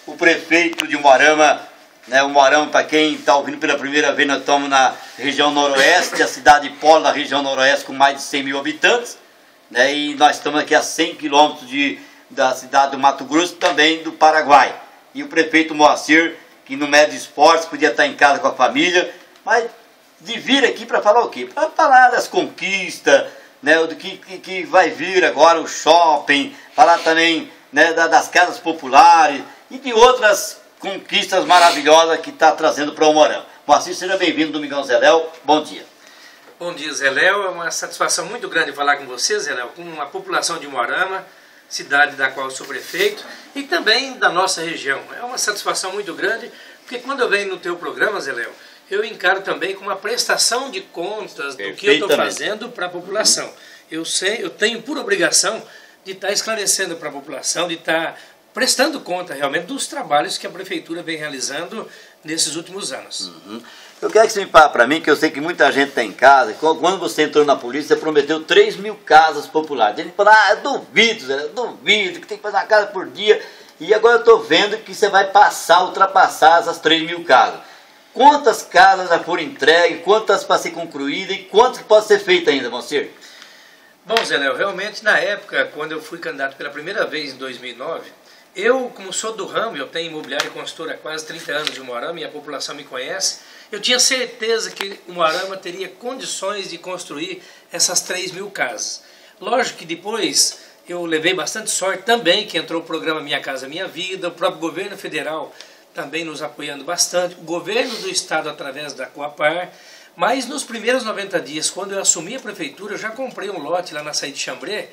o prefeito de Umuarama, né? Umuarama, para quem está ouvindo pela primeira vez, nós estamos na região noroeste, a cidade polo da região noroeste com mais de 100 mil habitantes, né? E nós estamos aqui a 100 quilômetros da cidade do Mato Grosso, também do Paraguai. E o prefeito Moacir, que no médio esporte podia estar em casa com a família, mas de vir aqui para falar o quê? Para falar das conquistas, né, do que vai vir agora, o shopping, falar também, né, das casas populares e de outras conquistas maravilhosas que está trazendo para o Umuarama. Moacir, seja bem-vindo, Domingão Zé Léo, bom dia. Bom dia, Zé Léo, é uma satisfação muito grande falar com você, Zé Léo, com a população de Umuarama, cidade da qual eu sou prefeito, e também da nossa região. É uma satisfação muito grande, porque quando eu venho no teu programa, Zé Léo, eu encaro também como uma prestação de contas do que eu estou fazendo para a população. Eu tenho por obrigação de estar esclarecendo para a população, de estar prestando conta realmente dos trabalhos que a prefeitura vem realizando nesses últimos anos. Eu quero que você me fale para mim, que eu sei que muita gente está em casa, quando você entrou na polícia, você prometeu 3 mil casas populares. Ele falou, eu duvido, Zé, eu duvido, que tem que fazer uma casa por dia. E agora eu estou vendo que você vai ultrapassar essas 3 mil casas. Quantas casas já foram entregues, quantas para ser concluídas e quantas pode ser feita ainda, Moacir? Bom, Zé Léo, realmente na época, quando eu fui candidato pela primeira vez em 2009, eu, como sou do ramo, eu tenho imobiliário e consultora há quase 30 anos de Umuarama e a população me conhece, eu tinha certeza que Umuarama teria condições de construir essas 3 mil casas. Lógico que depois eu levei bastante sorte também, que entrou o programa Minha Casa Minha Vida, o próprio governo federal também nos apoiando bastante, o governo do estado através da Coapar, mas nos primeiros 90 dias, quando eu assumi a prefeitura, eu já comprei um lote lá na saída de Xambré,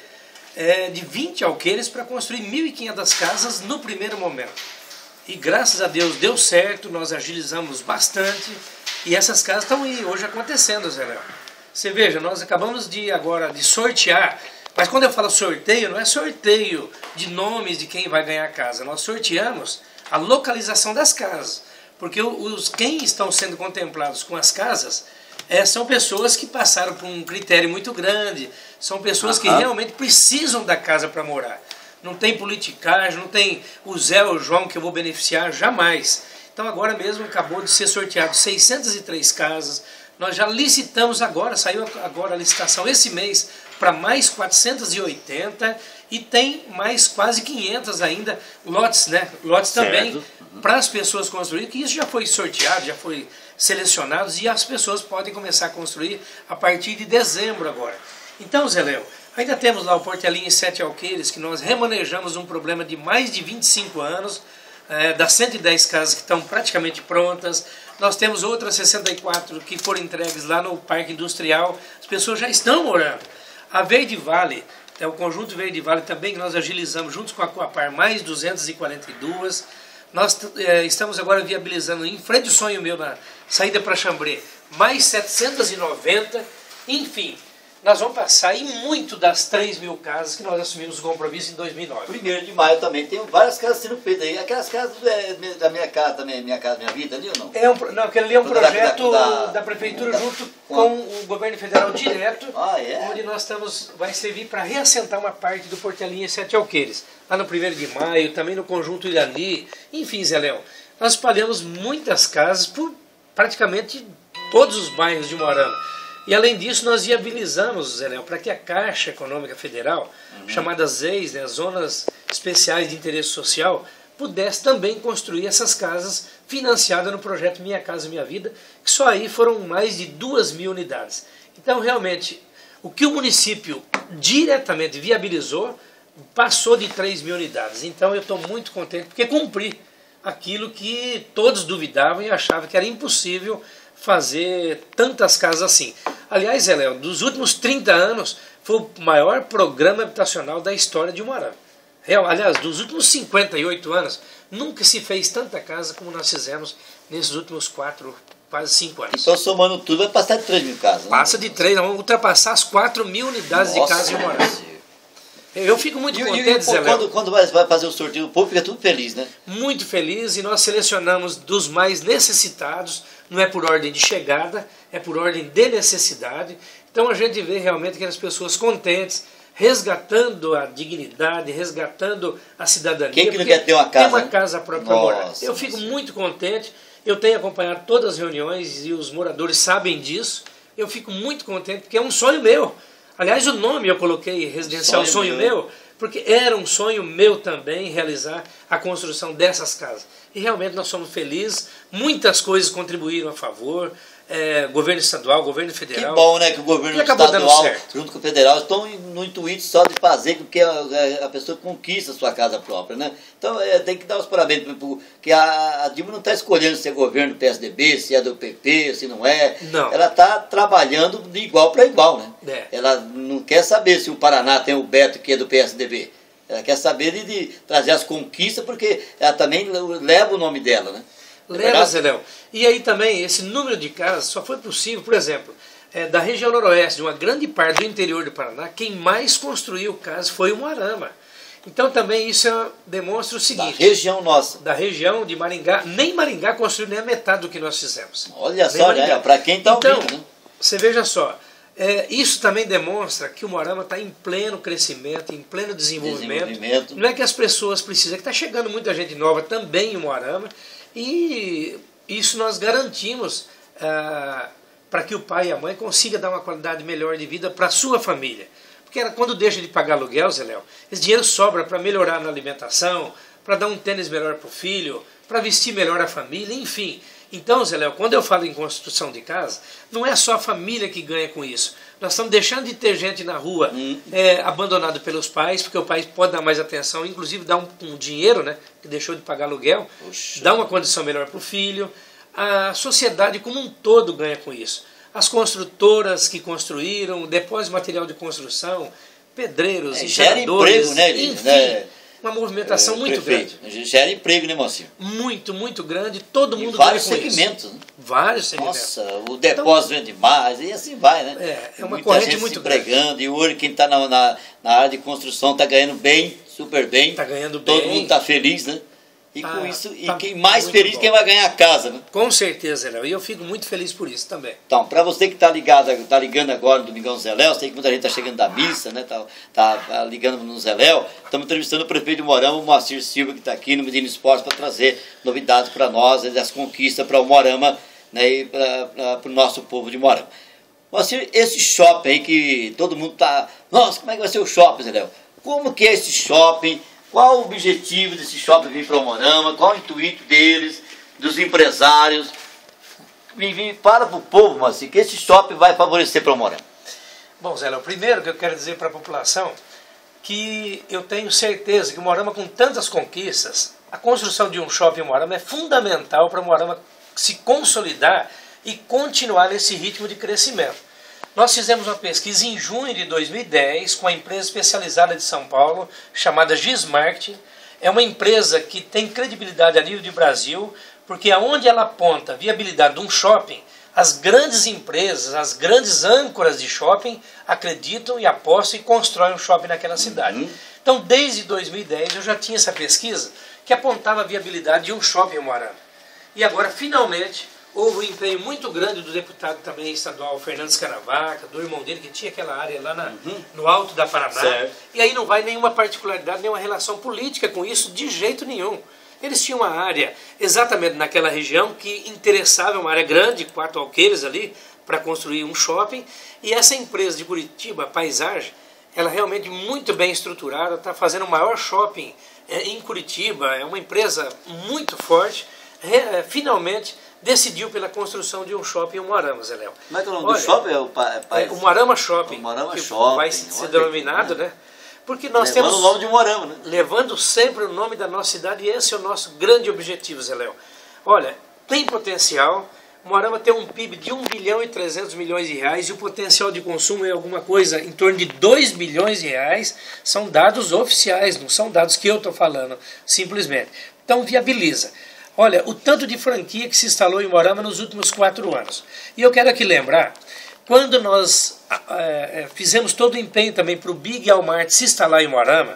de 20 alqueires para construir 1.500 casas no primeiro momento. E graças a Deus deu certo, nós agilizamos bastante e essas casas estão aí hoje acontecendo, Zé Léo. Você veja, nós acabamos agora de sortear, mas quando eu falo sorteio, não é sorteio de nomes de quem vai ganhar a casa, nós sorteamos a localização das casas, porque quem estão sendo contemplados com as casas são pessoas que passaram por um critério muito grande, são pessoas que realmente precisam da casa para morar. Não tem politicagem, não tem o Zé ou o João que eu vou beneficiar, jamais. Então agora mesmo acabou de ser sorteado 603 casas, nós já licitamos agora, saiu agora a licitação esse mês para mais 480 e tem mais quase 500 ainda lotes, né? Lotes também para as pessoas construírem, que isso já foi sorteado, já foi selecionado e as pessoas podem começar a construir a partir de dezembro agora. Então, Zé Léo, ainda temos lá o Portelinha e 7 alqueires, que nós remanejamos um problema de mais de 25 anos, das 110 casas que estão praticamente prontas. Nós temos outras 64 que foram entregues lá no Parque Industrial, as pessoas já estão morando. A Verde Vale, o Conjunto Verde Vale também, que nós agilizamos juntos com a Coapar, mais 242. Nós estamos agora viabilizando, em frente ao sonho meu, na saída para Xambré, mais 790. Enfim, nós vamos passar em muito das 3 mil casas que nós assumimos o compromisso em 2009. 1º de maio também tem várias casas sendo feitas aí. Aquelas casas da minha casa também, Minha Casa Minha Vida, ali ou não? Não, aquele ali é um projeto da prefeitura junto com o governo federal direto, onde nós vai servir para reassentar uma parte do Portelinha e 7 alqueires. Lá no 1º de maio, também no Conjunto Irani, enfim, Zé Léo, nós espalhamos muitas casas por praticamente todos os bairros de Umuarama. E além disso, nós viabilizamos, Zé Léo, para que a Caixa Econômica Federal, chamada ZEIS, né, Zonas Especiais de Interesse Social, pudesse também construir essas casas financiadas no projeto Minha Casa Minha Vida, que só aí foram mais de 2.000 unidades. Então, realmente, o que o município diretamente viabilizou, passou de 3.000 unidades. Então, eu estou muito contente, porque cumpri aquilo que todos duvidavam e achavam que era impossível fazer tantas casas assim. Aliás, Zé Léo, dos últimos 30 anos, foi o maior programa habitacional da história de Umuarama. Aliás, dos últimos 58 anos, nunca se fez tanta casa como nós fizemos nesses últimos quase 5 anos. Então, somando tudo, vai passar de 3 mil casas. Passa de 3, nós vamos ultrapassar as 4.000 unidades de casa em Umuarama. Eu fico muito contente, Zé Léo. Quando vai fazer o sorteio, o povo fica tudo feliz, né? Muito feliz, e nós selecionamos dos mais necessitados, não é por ordem de chegada, é por ordem de necessidade. Então a gente vê realmente aquelas pessoas contentes, resgatando a dignidade, resgatando a cidadania. Quem que não quer ter uma casa? Ter uma casa própria para morar. Eu fico muito contente, eu tenho acompanhado todas as reuniões e os moradores sabem disso. Eu fico muito contente porque é um sonho meu. Aliás, o nome eu coloquei Residencial Sonho Meu, porque era um sonho meu também realizar a construção dessas casas. E realmente nós somos felizes, muitas coisas contribuíram a favor, governo estadual, governo federal. Que bom, né, que o governo estadual, junto com o federal, estão no intuito só de fazer com que a pessoa conquiste a sua casa própria, né? Então tem que dar os parabéns, porque a Dilma não está escolhendo se é governo do PSDB, se é do PP, se não é. Não. Ela está trabalhando de igual para igual, né? Ela não quer saber se o Paraná tem o Beto, que é do PSDB. Ela quer saber de trazer as conquistas, porque ela também leva o nome dela, né? Leva, Zé Léo. E aí também, esse número de casas só foi possível, por exemplo, da região noroeste, de uma grande parte do interior do Paraná, quem mais construiu casas foi o Moarama. Então também isso demonstra o seguinte... Da região nossa. Da região de Maringá. Nem Maringá construiu nem a metade do que nós fizemos. Olha só, né? Para quem está ouvindo, então, né? Você veja só, isso também demonstra que o Moarama está em pleno crescimento, em pleno desenvolvimento. Não é que as pessoas precisam, é que está chegando muita gente nova também em Moarama, e isso nós garantimos para que o pai e a mãe consigam dar uma qualidade melhor de vida para a sua família. Porque quando deixa de pagar aluguel, Zé Léo, esse dinheiro sobra para melhorar na alimentação, para dar um tênis melhor para o filho, para vestir melhor a família, enfim. Então, Zé Léo, quando eu falo em construção de casa, não é só a família que ganha com isso. Nós estamos deixando de ter gente na rua abandonado pelos pais, porque o pai pode dar mais atenção, inclusive dar um dinheiro, né, que deixou de pagar aluguel, dar uma condição melhor para o filho. A sociedade como um todo ganha com isso. As construtoras que construíram, depósito de material de construção, pedreiros, enxadadores, emprego, né, enfim, uma movimentação muito grande. Gera emprego, né, Mocinho? Muito, muito grande, todo mundo ganha com isso. Vários segmentos, né? Vários segmentos. Nossa, o depósito vende mais, e assim vai, né? É uma corrente muito grande. Empregando, e hoje quem está na área de construção está ganhando bem, super bem. Está ganhando bem. Todo mundo está feliz, né? E com isso, quem mais feliz, quem vai ganhar a casa, né? Com certeza, Léo. E eu fico muito feliz por isso também. Então, para você que está ligando agora no Domingão Zé Léo, sei que muita gente está chegando da missa, né? Tá ligando no Zé Léo. Estamos entrevistando o prefeito de Moarama, o Moacir Silva, que está aqui no Medina Esportes para trazer novidades para nós, as conquistas para o Moarama, né? E para o nosso povo de Moarama. Moacir, esse shopping aí que todo mundo está... Nossa, como é que vai ser o shopping, Zé Léo? Como que é esse shopping? Qual o objetivo desse shopping vir para o Moarama? Qual o intuito deles, dos empresários? Fala para o povo, Moacir, que esse shopping vai favorecer para o Moarama. Bom, Zé Léo, primeiro que eu quero dizer para a população que eu tenho certeza que o Moarama, com tantas conquistas, a construção de um shopping em Moarama é fundamental para o Moarama se consolidar e continuar nesse ritmo de crescimento. Nós fizemos uma pesquisa em junho de 2010 com a empresa especializada de São Paulo, chamada Gismarketing. É uma empresa que tem credibilidade a nível de Brasil, porque aonde ela aponta a viabilidade de um shopping, as grandes empresas, as grandes âncoras de shopping acreditam e apostam e constroem um shopping naquela cidade. Então, desde 2010 eu já tinha essa pesquisa que apontava a viabilidade de um shopping em Moarama. E agora, finalmente, houve um empenho muito grande do deputado também estadual Fernandes Caravaca, do irmão dele, que tinha aquela área lá no alto da Paraná. Certo. E aí não vai nenhuma particularidade, nenhuma relação política com isso, de jeito nenhum. Eles tinham uma área exatamente naquela região que interessava, uma área grande, 4 alqueires ali, para construir um shopping. E essa empresa de Curitiba, a Paisagem, ela é realmente muito bem estruturada, está fazendo o maior shopping em Curitiba, é uma empresa muito forte. Finalmente decidiu pela construção de um shopping em Moarama, Zé Léo. Como é que é o nome do shopping? O Moarama Shopping. O Moarama Shopping. Vai ser denominado, né? Porque nós levando temos... o nome de Moarama, né? Levando sempre o nome da nossa cidade, e esse é o nosso grande objetivo, Zé Léo. Olha, tem potencial. Moarama tem um PIB de 1 bilhão e 300 milhões de reais, e o potencial de consumo é alguma coisa em torno de 2 bilhões de reais. São dados oficiais, não são dados que eu estou falando, simplesmente. Então viabiliza. Olha, o tanto de franquia que se instalou em Moarama nos últimos 4 anos. E eu quero aqui lembrar, quando nós fizemos todo o empenho também para o Big Walmart se instalar em Moarama,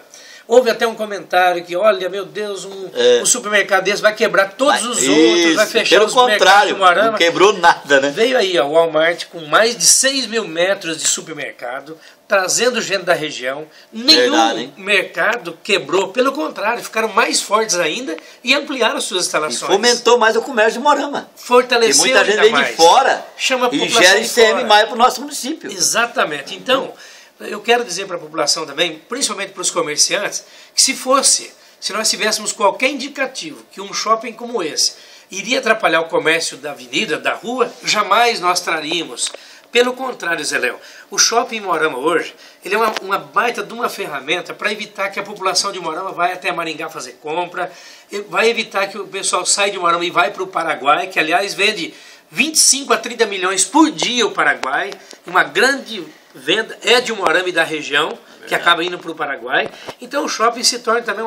Houve até um comentário que, olha, meu Deus, um supermercado desse vai quebrar todos os outros, vai fechar os mercados de Umuarama. Não quebrou nada, né? Veio aí a Walmart com mais de 6 mil metros de supermercado, trazendo gente da região. Nenhum mercado quebrou, pelo contrário, ficaram mais fortes ainda e ampliaram suas instalações. E fomentou mais o comércio de Umuarama. Fortaleceu ainda mais. Muita gente vem de fora e gera ICM mais para o nosso município. Exatamente. Então, eu quero dizer para a população também, principalmente para os comerciantes, que se nós tivéssemos qualquer indicativo que um shopping como esse iria atrapalhar o comércio da avenida, da rua, jamais nós traríamos. Pelo contrário, Zé Léo, o shopping Umuarama hoje, ele é uma baita de uma ferramenta para evitar que a população de Umuarama vá até Maringá fazer compra, vai evitar que o pessoal saia de Umuarama e vai para o Paraguai, que aliás vende 25 a 30 milhões por dia o Paraguai, uma grande venda é de Umuarama e da região, que acaba indo para o Paraguai. Então o shopping se torna também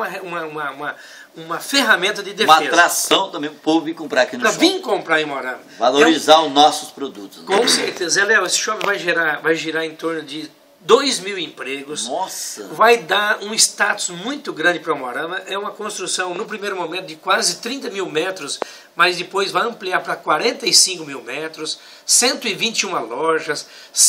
uma ferramenta de defesa. Uma atração também para o povo vir comprar aqui no shopping. Vir comprar em Umuarama. Valorizar os nossos produtos. Né? Com certeza. Léo, esse shopping vai girar em torno de 2.000 empregos. Nossa! Vai dar um status muito grande para Umuarama. É uma construção, no primeiro momento, de quase 30 mil metros, mas depois vai ampliar para 45 mil metros, 121 lojas,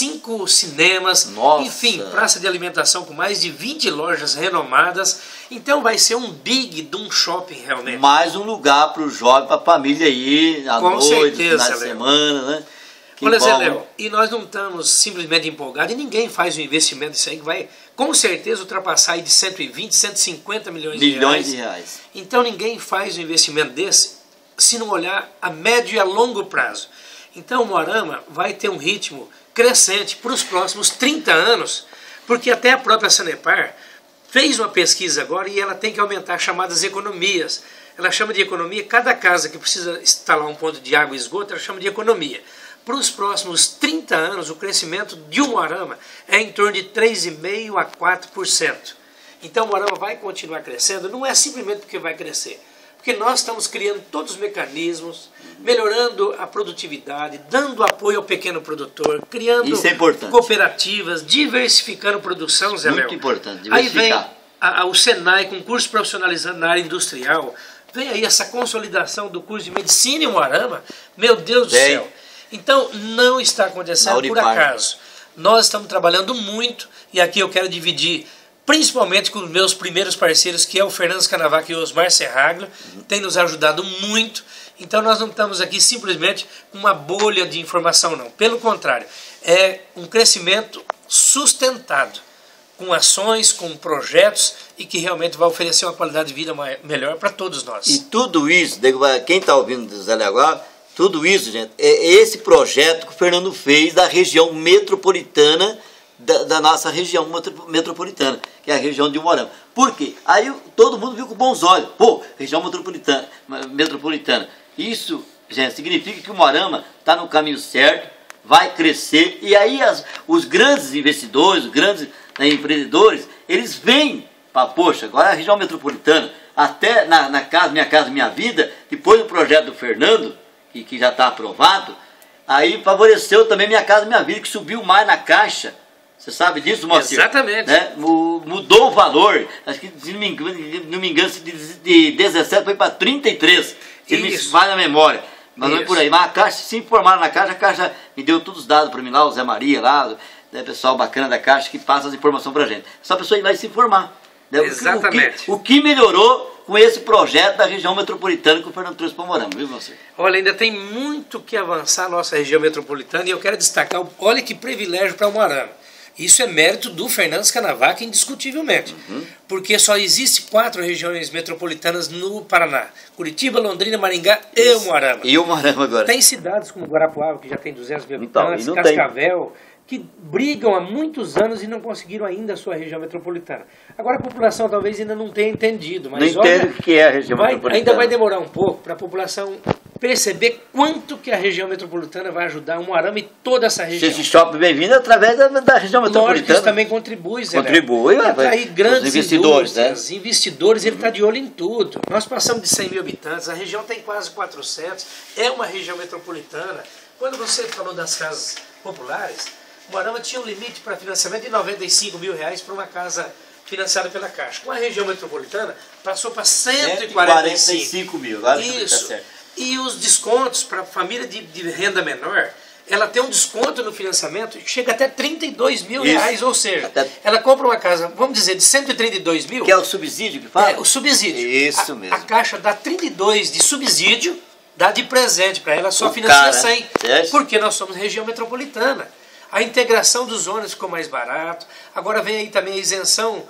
5 cinemas, Nossa. Enfim, praça de alimentação com mais de 20 lojas renomadas. Então vai ser um big de um shopping realmente. Mais um lugar para o jovem, para a família ir à noite, certeza, final de semana, né? Olha, Zé Léo, e nós não estamos simplesmente empolgados, e ninguém faz um investimento disso aí que vai, com certeza, ultrapassar aí de 120, 150 milhões de reais. Então ninguém faz um investimento desse se não olhar a médio e a longo prazo. Então o Umuarama vai ter um ritmo crescente para os próximos 30 anos, porque até a própria Sanepar fez uma pesquisa agora e ela tem que aumentar as chamadas economias. Ela chama de economia, cada casa que precisa instalar um ponto de água e esgoto, ela chama de economia. Para os próximos 30 anos, o crescimento de Umuarama é em torno de 3,5% a 4%. Então o Umuarama vai continuar crescendo, não é simplesmente porque vai crescer, porque nós estamos criando todos os mecanismos, melhorando a produtividade, dando apoio ao pequeno produtor, criando cooperativas, diversificando produção, Zé Léo. Muito importante, diversificar. Aí vem o Senai com curso profissionalizante na área industrial, vem aí essa consolidação do curso de medicina em Umuarama, meu Deus do céu. Então, não está acontecendo por acaso. Nós estamos trabalhando muito, e aqui eu quero dividir, principalmente com os meus primeiros parceiros, que é o Fernando Canavac e o Osmar Serraglio, tem nos ajudado muito. Então, nós não estamos aqui simplesmente com uma bolha de informação, não. Pelo contrário, é um crescimento sustentado, com ações, com projetos, e que realmente vai oferecer uma qualidade de vida melhor para todos nós. E tudo isso, quem está ouvindo do Zé Léo agora, tudo isso, gente, é esse projeto que o Fernando fez da região metropolitana, da nossa região metropolitana, que é a região de Umuarama. Por quê? Aí todo mundo viu com bons olhos. Pô, região metropolitana. Isso, gente, significa que o Umuarama está no caminho certo, vai crescer, e aí os grandes investidores, os grandes empreendedores, eles vêm para, poxa, agora a região metropolitana, até na Minha Casa Minha Vida, depois do projeto do Fernando, que já está aprovado, aí favoreceu também Minha Casa Minha Vida, que subiu mais na Caixa. Você sabe disso, Moacir? Exatamente. Né? Mudou o valor, acho que, se não me engano, de 17 foi para 33, se me falha a memória. Mas não é por aí. Mas a Caixa, se informaram na Caixa, a Caixa me deu todos os dados para mim lá, o Zé Maria lá, né, pessoal bacana da Caixa que passa as informações para a gente. Só a pessoa ir lá e se informar. Né? Exatamente. O que melhorou com esse projeto da região metropolitana que o Fernando trouxe para Umuarama, viu, você? Olha, ainda tem muito que avançar a nossa região metropolitana, e eu quero destacar, olha que privilégio para Umuarama. Isso é mérito do Fernando Canavac, indiscutivelmente. Porque só existem 4 regiões metropolitanas no Paraná: Curitiba, Londrina, Maringá e Umuarama. E Umuarama agora. Tem cidades como Guarapuava, que já tem 200 mil habitantes, Cascavel, que brigam há muitos anos e não conseguiram ainda a sua região metropolitana. Agora a população talvez ainda não tenha entendido, mas não entende o que é a região metropolitana. Ainda vai demorar um pouco para a população perceber quanto que a região metropolitana vai ajudar Umuarama e toda essa região. Esse shopping bem-vindo através da região metropolitana. Lógico, isso também contribui, Zé. Contribui, aí grandes investidores, né? Investidores, ele está de olho em tudo. Nós passamos de 100 mil habitantes, a região tem quase 400, é uma região metropolitana. Quando você falou das casas populares, Umuarama tinha um limite para financiamento de R$95 mil para uma casa financiada pela Caixa. Com a região metropolitana, passou para 145 mil. Isso. E os descontos para a família de renda menor, ela tem um desconto no financiamento que chega até 32 mil reais, ou seja, ela compra uma casa, vamos dizer, de 132 mil. Que é o subsídio que fala? É, o subsídio. Isso mesmo. A Caixa dá 32 de subsídio, dá de presente para ela, só financia 100, porque nós somos região metropolitana. A integração dos ônibus ficou mais barato. Agora vem aí também a isenção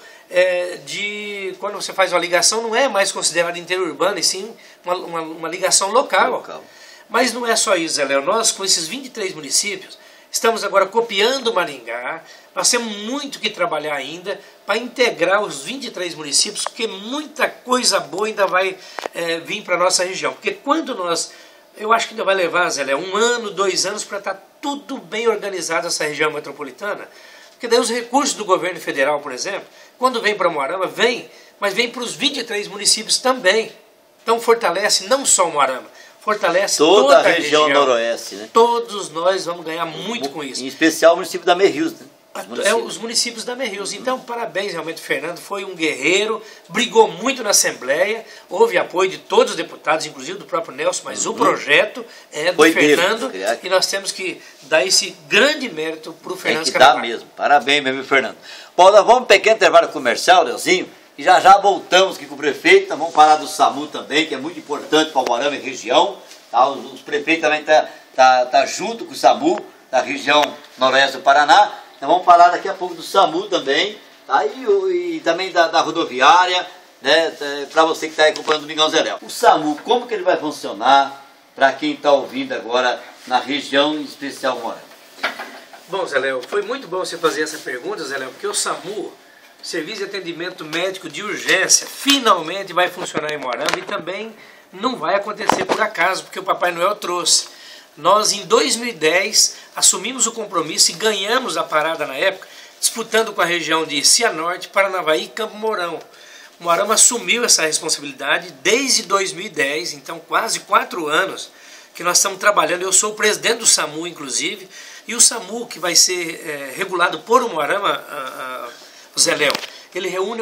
de quando você faz uma ligação, não é mais considerada interurbana, e sim uma ligação local. Mas não é só isso, Zé Léo. Nós, com esses 23 municípios, estamos agora copiando Maringá. Nós temos muito que trabalhar ainda para integrar os 23 municípios, porque muita coisa boa ainda vai vir para a nossa região. Porque quando nós... Eu acho que ainda vai levar, Zé Léo, 1 ano, 2 anos para estar tudo bem organizado essa região metropolitana. Porque daí os recursos do governo federal, por exemplo, quando vem para Umuarama, vem, mas vem para os 23 municípios também. Então fortalece não só Umuarama, fortalece toda a região noroeste, né? Todos nós vamos ganhar muito com isso. Em especial o município da Merrius, né? Os municípios da Merrius. Então, parabéns realmente, Fernando. Foi um guerreiro, brigou muito na Assembleia, houve apoio de todos os deputados, inclusive do próprio Nelson, mas o projeto é do Fernando e nós temos que dar esse grande mérito para o Fernando Carvalho. Tem que dar mesmo. Parabéns, meu Fernando. Bom, nós vamos um pequeno intervalo comercial, Leozinho, e já voltamos aqui com o prefeito. Nós vamos falar do SAMU também, que é muito importante para o Umuarama e região. Tá? Os prefeitos também tá junto com o SAMU, da região noroeste do Paraná. Nós vamos falar daqui a pouco do SAMU também, tá? E também da rodoviária, né? Para você que está acompanhando o Domingão Zé Léo. O SAMU, como que ele vai funcionar para quem está ouvindo agora na região em especial Umuarama? Bom, Zé Léo, foi muito bom você fazer essa pergunta, Zé Léo, porque o SAMU, Serviço de Atendimento Médico de Urgência, finalmente vai funcionar em Umuarama e também não vai acontecer por acaso, porque o Papai Noel trouxe. Nós, em 2010, assumimos o compromisso e ganhamos a parada na época, disputando com a região de Cianorte, Paranavaí e Campo Mourão. O Umuarama assumiu essa responsabilidade desde 2010, então quase 4 anos que nós estamos trabalhando. Eu sou o presidente do SAMU, inclusive, e o SAMU, que vai ser regulado por Umuarama, Zé Léo, ele reúne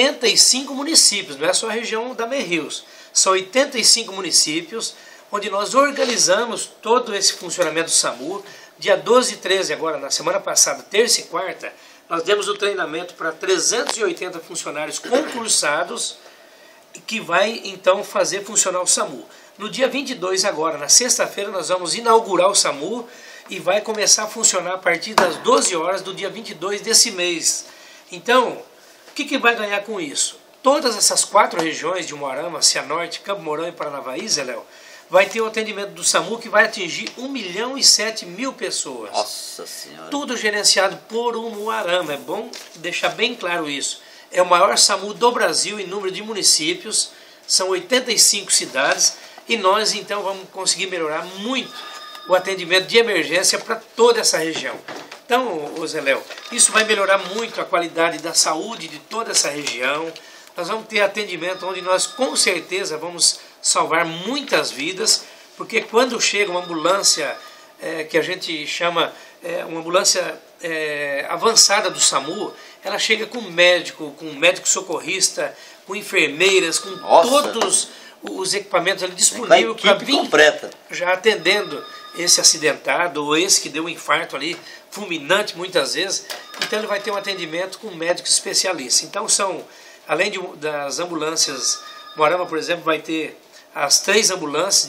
85 municípios, não é só a região da Merrius, são 85 municípios, onde nós organizamos todo esse funcionamento do SAMU. Dia 12 e 13 agora, na semana passada, terça e quarta, nós demos o treinamento para 380 funcionários concursados, que vai então fazer funcionar o SAMU. No dia 22 agora, na sexta-feira, nós vamos inaugurar o SAMU e vai começar a funcionar a partir das 12 horas do dia 22 desse mês. Então, o que vai ganhar com isso? Todas essas 4 regiões de Umuarama, Cianorte, Campo Mourão e Paranavaí, Zé Léo, vai ter o atendimento do SAMU que vai atingir 1.007.000 pessoas. Nossa Senhora! Tudo gerenciado por Umuarama. É bom deixar bem claro isso. É o maior SAMU do Brasil em número de municípios. São 85 cidades. E nós, então, vamos conseguir melhorar muito o atendimento de emergência para toda essa região. Então, Zé Léo, isso vai melhorar muito a qualidade da saúde de toda essa região. Nós vamos ter atendimento onde nós, com certeza, vamos salvar muitas vidas, porque quando chega uma ambulância que a gente chama uma ambulância avançada do SAMU, ela chega com médico socorrista, com enfermeiras, com todos os equipamentos ali disponíveis para vir completa, já atendendo esse acidentado ou esse que deu um infarto ali, fulminante muitas vezes. Então ele vai ter um atendimento com médicos especialistas. Então além das ambulâncias, Umuarama, por exemplo, vai ter as 3 ambulâncias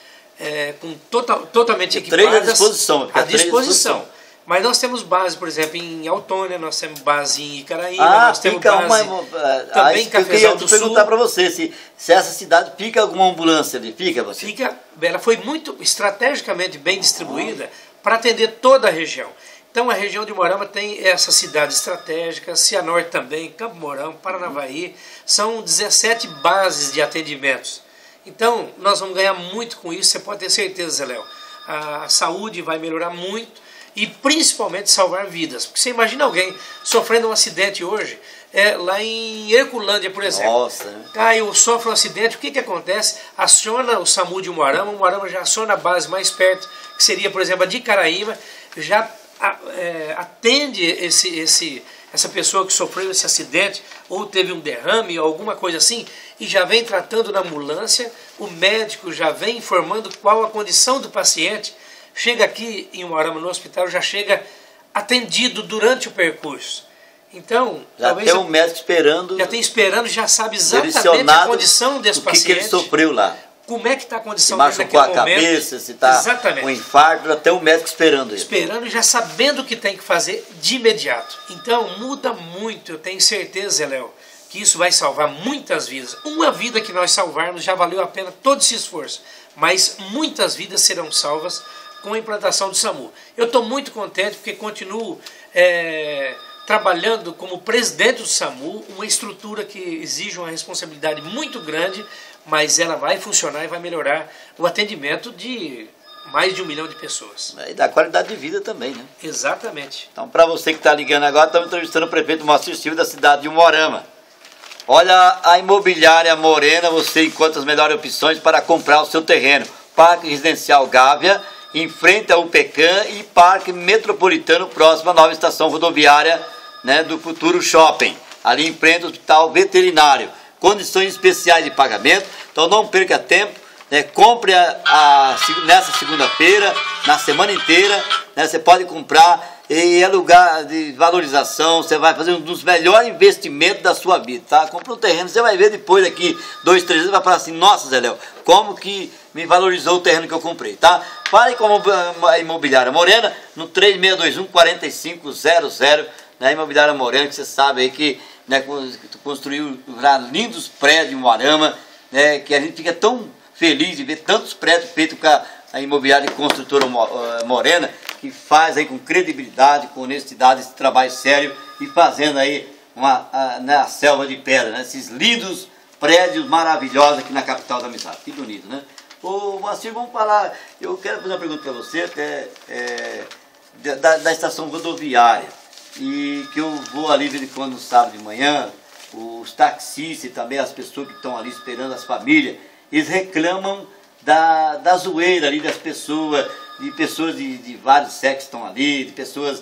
totalmente equipadas à disposição. Mas nós temos base, por exemplo, em Autônia, nós temos base em Icaraíba, nós temos base também em Cafezal do Sul. Eu perguntar para você se essa cidade fica alguma ambulância ali, fica você? Fica, ela foi muito estrategicamente bem distribuída para atender toda a região. Então a região de Umuarama tem essas cidades estratégicas, Cianorte também, Campo Mourão, Paranavaí, são 17 bases de atendimentos. Então nós vamos ganhar muito com isso, você pode ter certeza, Zé Léo. A saúde vai melhorar muito e principalmente salvar vidas. Porque você imagina alguém sofrendo um acidente hoje, lá em Herculândia, por exemplo. Nossa. Cai ou sofre um acidente, o que acontece? Aciona o SAMU de Umuarama, Umuarama já aciona a base mais perto, que seria, por exemplo, a de Icaraíba, já atende essa pessoa que sofreu esse acidente ou teve um derrame ou alguma coisa assim, e já vem tratando na ambulância, o médico já vem informando qual a condição do paciente, chega aqui em Umuarama no hospital, já chega atendido durante o percurso. Então, já tem um médico esperando. Já tem esperando, já sabe exatamente a condição desse paciente. O que ele sofreu lá. Como é que está a condição dele naquele momento. Se machucou a cabeça, se está com um infarto, até o médico esperando ele. Esperando e já sabendo o que tem que fazer de imediato. Então, muda muito, eu tenho certeza, Zé Léo, que isso vai salvar muitas vidas. Uma vida que nós salvarmos já valeu a pena todo esse esforço. Mas muitas vidas serão salvas com a implantação do SAMU. Eu estou muito contente porque continuo trabalhando como presidente do SAMU, uma estrutura que exige uma responsabilidade muito grande, mas ela vai funcionar e vai melhorar o atendimento de mais de 1 milhão de pessoas. E da qualidade de vida também, né? Exatamente. Então, para você que está ligando agora, estamos entrevistando o prefeito Moacir Silva da cidade de Umuarama. Olha, a Imobiliária Morena, você encontra as melhores opções para comprar o seu terreno. Parque Residencial Gávea, em frente ao UPECAM, e Parque Metropolitano, próximo à nova estação rodoviária, né, do Futuro Shopping, ali em frente ao Hospital Veterinário. Condições especiais de pagamento, então não perca tempo, né, compre nessa segunda-feira, na semana inteira, né, você pode comprar e é lugar de valorização, você vai fazer um dos melhores investimentos da sua vida, tá? Compra um terreno, você vai ver depois daqui 2, 3 anos, vai falar assim, nossa Zé Léo, como que me valorizou o terreno que eu comprei, tá? Fale com a Imobiliária Morena no 3621-4500, né, Imobiliária Morena, que você sabe aí que, né, construiu lindos prédios em Umuarama, né, que a gente fica tão feliz de ver tantos prédios feitos com a Imobiliária Construtora Morena, que faz aí com credibilidade, com honestidade esse trabalho sério e fazendo aí a selva de pedra, né, esses lindos prédios maravilhosos aqui na capital da amizade. Que bonito, né? Ô, Moacir, vamos falar, eu quero fazer uma pergunta para você, até, da estação rodoviária. E que eu vou ali de quando no sábado de manhã, os taxistas e também as pessoas que estão ali esperando, as famílias, eles reclamam da zoeira ali das pessoas, de pessoas de vários sexos estão ali, de pessoas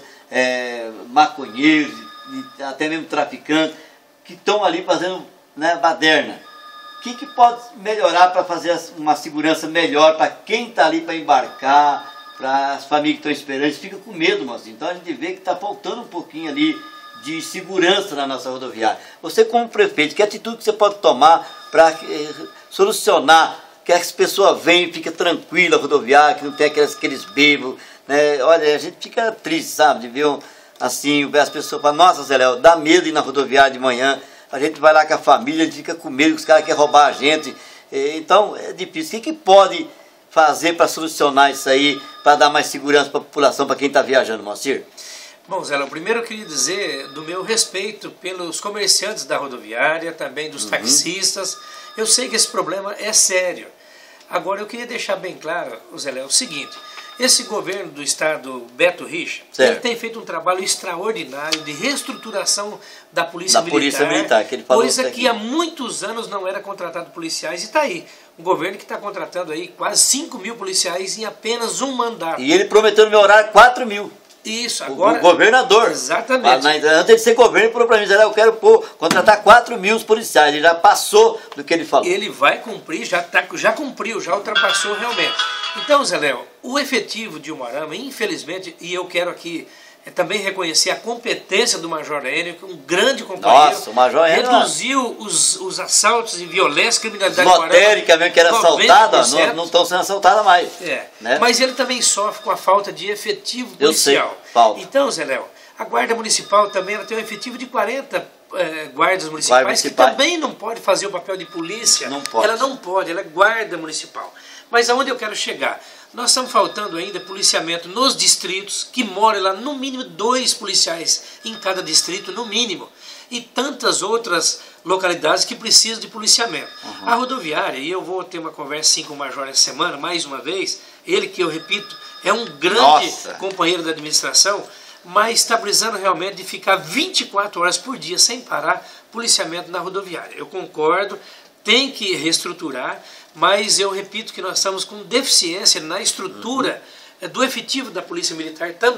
maconheiros, até mesmo traficantes, que estão ali fazendo, né, baderna. O que pode melhorar para fazer uma segurança melhor para quem está ali para embarcar, para as famílias que estão esperando? Eles ficam com medo, mas então a gente vê que está faltando um pouquinho ali de segurança na nossa rodoviária. Você como prefeito, que atitude que você pode tomar para solucionar, que as pessoas venham e fiquem tranquilas na rodoviária, que não tem aqueles bêbados, né? Olha, a gente fica triste, sabe, de ver assim, as pessoas falam, nossa Zé Léo, dá medo ir na rodoviária de manhã, a gente vai lá com a família, a gente fica com medo que os caras querem roubar a gente, então é difícil. O que pode fazer para solucionar isso aí, para dar mais segurança para a população, para quem está viajando, Moacir? Bom, Zé Léo, primeiro eu queria dizer do meu respeito pelos comerciantes da rodoviária, também dos taxistas. Eu sei que esse problema é sério. Agora, eu queria deixar bem claro, Zé Léo, o seguinte: esse governo do estado, Beto Richa, ele tem feito um trabalho extraordinário de reestruturação da Polícia Militar, que ele falou, coisa que há muitos anos não era contratado policiais, e está aí. Um governo que está contratando aí quase 5 mil policiais em apenas um mandato. E ele prometeu melhorar 4 mil. Isso, agora... O governador. Exatamente. Mas antes de ser governo, ele falou para mim, eu quero contratar 4 mil policiais. Ele já passou do que ele falou. Ele vai cumprir, já cumpriu, já ultrapassou realmente. Então, Zé Léo, o efetivo de Umuarama, infelizmente, e eu quero aqui também reconhecer a competência do Major Enio, que é um grande companheiro. Nossa, o Major Enio reduziu os assaltos e violência, criminalidade. Lotérica mesmo, que era assaltada, não estão sendo assaltadas mais. Né? Mas ele também sofre com a falta de efetivo policial. Eu sei, falta. Então, Zé Léo, a Guarda Municipal também ela tem um efetivo de 40 guardas municipais, que também não pode fazer o papel de polícia. Não pode. Ela não pode, ela é guarda municipal. Mas aonde eu quero chegar? Nós estamos faltando ainda policiamento nos distritos, que moram lá no mínimo 2 policiais em cada distrito, no mínimo. E tantas outras localidades que precisam de policiamento. A rodoviária, e eu vou ter uma conversa sim com o Major essa semana, mais uma vez, ele que eu repito, é um grande companheiro da administração, mas está precisando realmente de ficar 24 horas por dia sem parar policiamento na rodoviária. Eu concordo, tem que reestruturar, mas eu repito que nós estamos com deficiência na estrutura do efetivo da Polícia Militar também.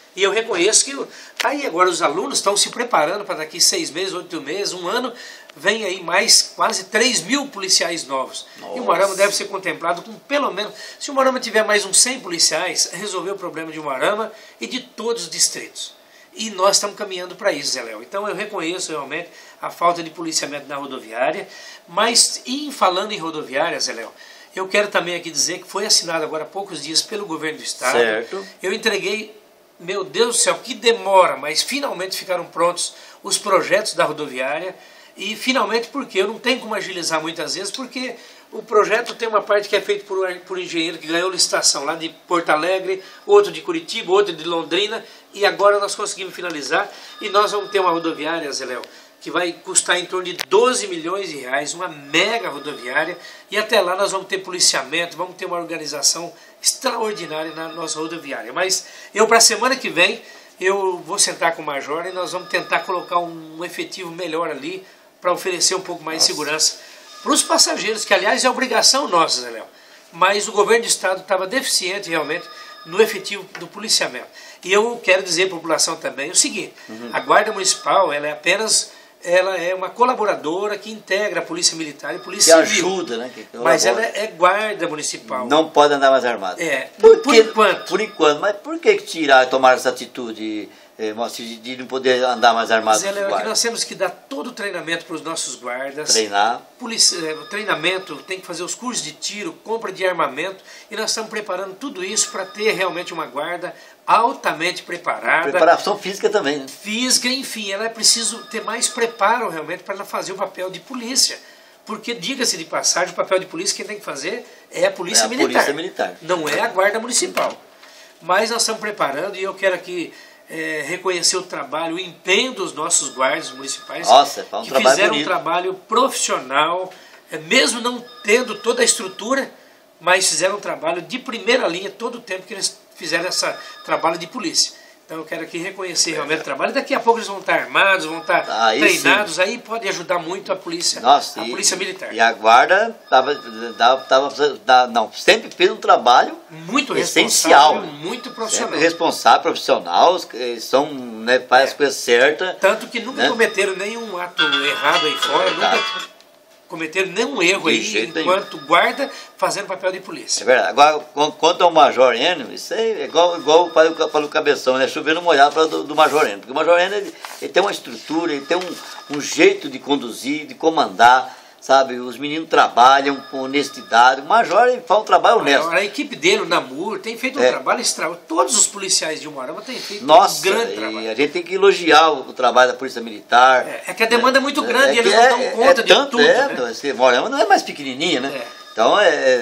E eu reconheço que aí agora os alunos estão se preparando para daqui 6 meses, 8 meses, um ano, vem aí mais quase 3.000 policiais novos. Nossa. E o Umuarama deve ser contemplado com pelo menos, se o Umuarama tiver mais uns 100 policiais, resolveu o problema de Umuarama e de todos os distritos. E nós estamos caminhando para isso, Zé Léo. Então eu reconheço realmente a falta de policiamento na rodoviária, mas falando em rodoviária, Zé Léo, eu quero também aqui dizer que foi assinado agora há poucos dias pelo governo do estado. Certo. Eu entreguei, meu Deus do céu, que demora, mas finalmente ficaram prontos os projetos da rodoviária. E finalmente porque eu não tenho como agilizar muitas vezes, porque o projeto tem uma parte que é feita por engenheiro que ganhou licitação lá de Porto Alegre, outro de Curitiba, outro de Londrina, e agora nós conseguimos finalizar. E nós vamos ter uma rodoviária, Zé Léo, que vai custar em torno de 12 milhões de reais, uma mega rodoviária, e até lá nós vamos ter policiamento, vamos ter uma organização extraordinária na nossa rodoviária. Mas eu, para a semana que vem, eu vou sentar com o Major e nós vamos tentar colocar um efetivo melhor ali, para oferecer um pouco mais de segurança para os passageiros, que aliás é obrigação nossa, Zé Léo. Mas o governo do estado estava deficiente realmente no efetivo do policiamento. E eu quero dizer à população também o seguinte, a Guarda Municipal ela é uma colaboradora que integra a Polícia Militar e a Polícia Civil. Que ajuda, né? Mas ela é guarda municipal. Não pode andar mais armado. Por enquanto. Por enquanto. Mas por que tirar e tomar essa atitude de não poder andar mais armado? Zé Léo, é que nós temos que dar todo o treinamento para os nossos guardas. Treinar. O treinamento, tem que fazer os cursos de tiro, compra de armamento. E nós estamos preparando tudo isso para ter realmente uma guarda altamente preparada. Preparação física também, né? Física, enfim, ela é preciso ter mais preparo realmente para ela fazer o papel de polícia. Porque, diga-se de passagem, o papel de polícia quem tem que fazer é a Polícia Militar. Polícia Militar. Não é a Guarda Municipal. Mas nós estamos preparando e eu quero aqui reconhecer o trabalho, o empenho dos nossos guardas municipais. Nossa, que fizeram um trabalho profissional, mesmo não tendo toda a estrutura, mas fizeram um trabalho de primeira linha todo o tempo que eles fizeram esse trabalho de polícia. Então eu quero aqui reconhecer realmente o trabalho. Daqui a pouco eles vão estar armados, vão estar treinados, sim. Aí pode ajudar muito a polícia, Nossa, a polícia militar. E a guarda sempre fez um trabalho muito essencial, muito profissional. Sempre responsável, profissional, são, né, faz as coisas certas. Tanto que nunca cometeram nenhum ato errado aí fora, nunca cometeram nenhum erro aí enquanto guarda fazendo papel de polícia. É verdade. Agora, quanto ao Major Enio, isso é igual para o Cabeção, né? Chovendo molhado do Major Enio. Porque o Major Enio ele tem uma estrutura, ele tem um jeito de conduzir, de comandar, sabe? Os meninos trabalham com honestidade. O Major ele faz um trabalho honesto. A equipe dele, o Namur, tem feito um trabalho extraordinário. Todos os policiais de Umuarama têm feito um grande trabalho. A gente tem que elogiar o trabalho da Polícia Militar. É que a demanda é muito grande e eles não dão conta de tudo. Umuarama não é mais pequenininha, né? Então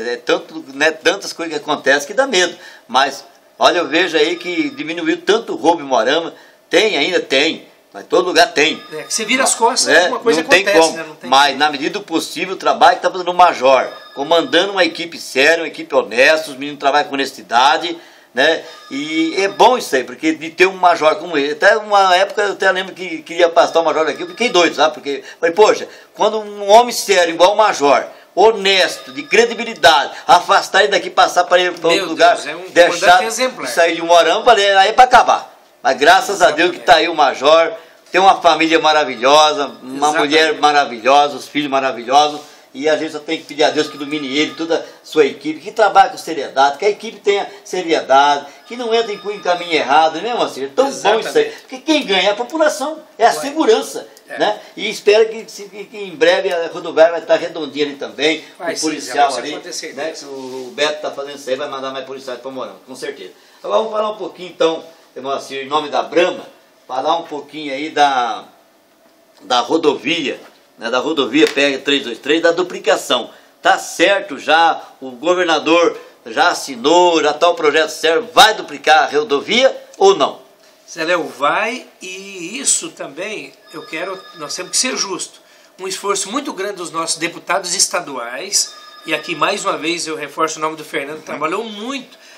tantas coisas que acontecem que dá medo. Mas, olha, eu vejo aí que diminuiu tanto o roubo em Umuarama. Ainda tem. Mas todo lugar tem. Você vira as costas, alguma coisa não acontece. Tem como. Né? Não tem mas, na medida do possível, o trabalho que está fazendo o Major, comandando uma equipe séria, uma equipe honesta, os meninos trabalham com honestidade, né? E é bom isso aí, porque de ter um Major como ele. Até uma época, eu até lembro que queria passar o Major aqui, eu fiquei doido, sabe? Porque, falei, poxa, quando um homem sério, igual o Major, honesto, de credibilidade, afastar ele daqui, passar para ele para outro lugar, deixar sair de Umuarama, falei, aí é para acabar. Mas graças a Deus que está aí o Major, tem uma família maravilhosa, uma mulher maravilhosa, os filhos maravilhosos, e a gente só tem que pedir a Deus que ilumine ele, toda a sua equipe, que trabalhe com seriedade, que a equipe tenha seriedade, que não entre em caminho errado, né, Moacir? É tão bom isso aí, porque quem ganha é a população, é a segurança, né? E espero que em breve a rodoviária vai estar redondinha ali também, o policial ali, né? O Beto está fazendo isso aí, vai mandar mais policiais para Umuarama, com certeza. Agora vamos falar um pouquinho então, Moacir, em nome da Brahma, falar um pouquinho aí da rodovia, né, da rodovia PR-323, da duplicação. Tá certo já, o governador já assinou, já está o projeto certo, vai duplicar a rodovia ou não? Zé Léo, vai, e isso também, nós temos que ser justos. Um esforço muito grande dos nossos deputados estaduais, e aqui mais uma vez eu reforço o nome do Fernando, trabalhou muito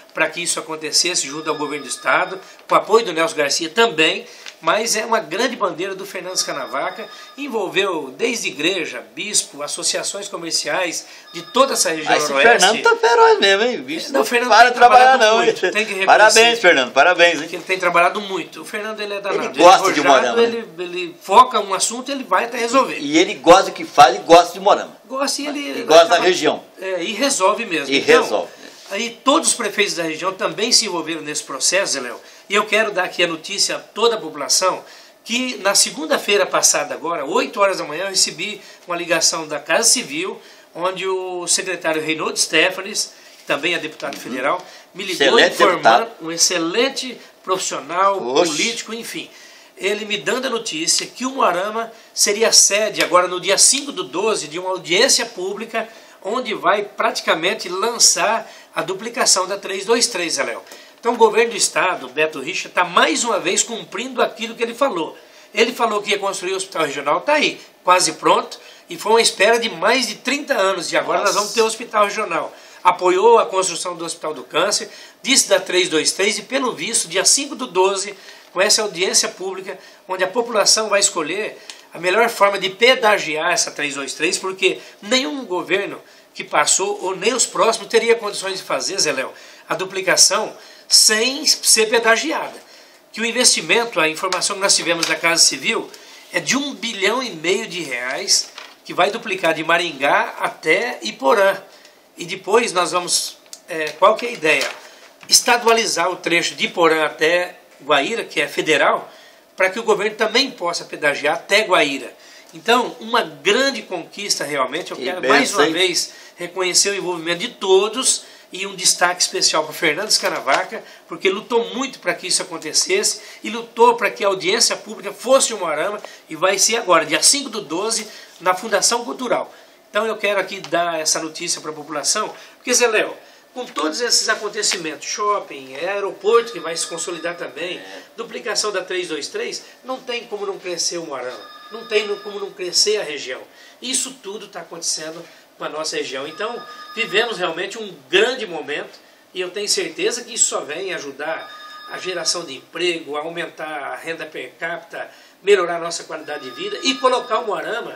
para que isso acontecesse junto ao governo do estado, com o apoio do Nelson Garcia também, mas é uma grande bandeira do Fernando Escanavaca, envolveu desde igreja, bispo, associações comerciais de toda essa região noroeste. Esse Fernando tá feroz mesmo, hein? Bicho, não, o Fernando para de trabalhar não. Muito, tem que reconhecer. Parabéns, Fernando, parabéns. Hein? Ele tem trabalhado muito. O Fernando, ele é danado. Ele gosta de Moarama. Ele foca um assunto e ele vai até resolver. E ele gosta do que faz e gosta de Moarama. Gosta e ele gosta da região. E resolve mesmo. E então, resolve. Aí todos os prefeitos da região também se envolveram nesse processo, Zé Léo. E eu quero dar aqui a notícia a toda a população que na segunda-feira passada agora, 8 horas da manhã, eu recebi uma ligação da Casa Civil, onde o secretário Reinaldo Stefanes, que também é deputado federal, me ligou informando, um excelente profissional, político, enfim. Ele me dando a notícia que o Moarama seria sede agora no dia 5/12 de uma audiência pública, onde vai praticamente lançar a duplicação da 323, Zé Léo. Então o governo do estado, Beto Richa, está mais uma vez cumprindo aquilo que ele falou. Ele falou que ia construir o hospital regional, está aí, quase pronto, e foi uma espera de mais de 30 anos, e agora nós vamos ter o hospital regional. Apoiou a construção do Hospital do Câncer, disse da 323, e pelo visto, dia 5/12, com essa audiência pública, onde a população vai escolher a melhor forma de pedagiar essa 323, porque nenhum governo que passou, ou nem os próximos, teria condições de fazer, Zé Léo, a duplicação sem ser pedagiada. Que o investimento, a informação que nós tivemos da Casa Civil, é de R$1,5 bilhão de reais, que vai duplicar de Maringá até Iporã. E depois nós vamos, qual que é a ideia? Estadualizar o trecho de Iporã até Guaíra, que é federal, para que o governo também possa pedagiar até Guaíra. Então, uma grande conquista realmente. Eu quero mais uma vez reconhecer o envolvimento de todos e um destaque especial para o Fernando Escanavaca, porque lutou muito para que isso acontecesse e lutou para que a audiência pública fosse o Moarama, e vai ser agora, dia 5/12, na Fundação Cultural. Então eu quero aqui dar essa notícia para a população, porque, Zé Léo, com todos esses acontecimentos, shopping, aeroporto que vai se consolidar também, duplicação da 323, não tem como não crescer o Moarama, não tem como não crescer a região. Isso tudo está acontecendo com a nossa região. Então, vivemos realmente um grande momento, e eu tenho certeza que isso só vem ajudar a geração de emprego, a aumentar a renda per capita, melhorar a nossa qualidade de vida e colocar o Moarama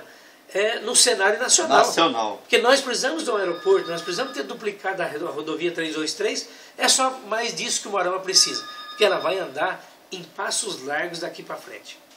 no cenário nacional. Porque nós precisamos de um aeroporto, nós precisamos ter duplicado a rodovia 323, é só mais disso que o Moarama precisa, porque ela vai andar em passos largos daqui para frente.